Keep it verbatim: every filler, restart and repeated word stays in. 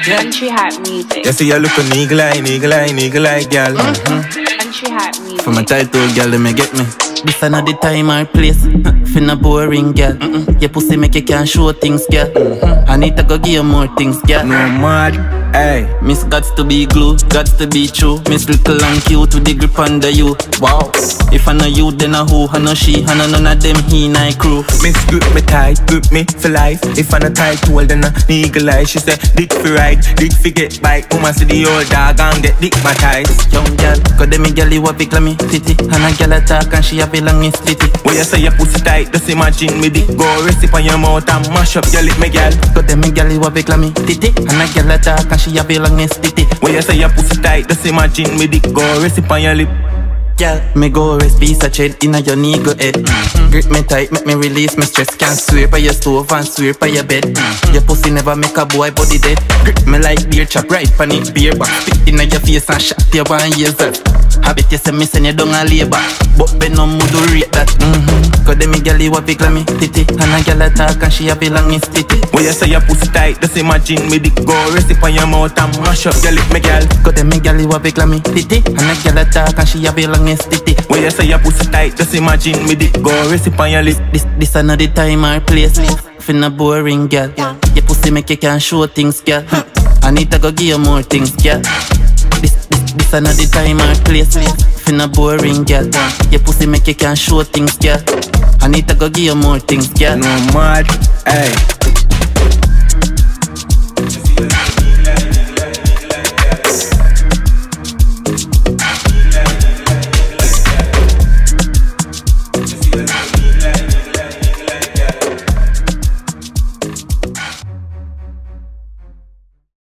Country hype music. You see you look an eagle eye, eagle eye, eagle eye, girl. Mm-hmm. Country hype music. For my title, girl, let me get me. This another time or place. Finna boring, girl. Mm-mm. Your pussy make you can't show things, girl. Mm-hmm. I need to go give you more things, girl. No mad, hey. Miss gots to be glue, gots to be true. Miss little and cute with the grip under you. Wow. If I know you, then I who? I know she, I know none of them, he and I crew. Miss grip me tight, grip me for life. If I not tight, hold then I eagle eye. She say, dick for ride, dick for get bite. Mumma see the old dog and get dickmatize. Young girl, cause them girl you have a glamititi. And a girl attack and she have a long titi. When you say your pussy tight, just imagine me dick go rest it on your mouth and mash up your lip, me girl. Cause them girl you have a glamititi. And a girl attack and she have a long titi. When you say your pussy tight, just imagine me dick go rest it on your lip. Girl, me go rest piece of thread inna your knee go head. Mm-hmm. Grip me tight, make me release my stress. Can't swear by your stove and swear by your bed. Mm-hmm. Your pussy never make a boy body dead. Grip me like beer chop right pan it beer back. Spit inna your face and shot your one years old. Habit you say me send you down a labor, but Vehnom would do rate that. Mm-hmm. Cause them girl you have a glamititi. And a girl attack and she have a long titi. When you say your pussy tight, just imagine me dick go rest it on your mouth and mash up your lip, me girl. Cause them girl you have a glamititi. And a girl attack and she have a long titi. When you say your pussy tight, just imagine me dick go rest it on your lip. This, this another time or place. Finna boring, girl. Your pussy make you can't show things, girl. I need to go give you more things, girl. This, this, this another time or place. Finna boring, girl. Your pussy make you can't show things, girl. I need to go give you more things, girl. No mad, hey.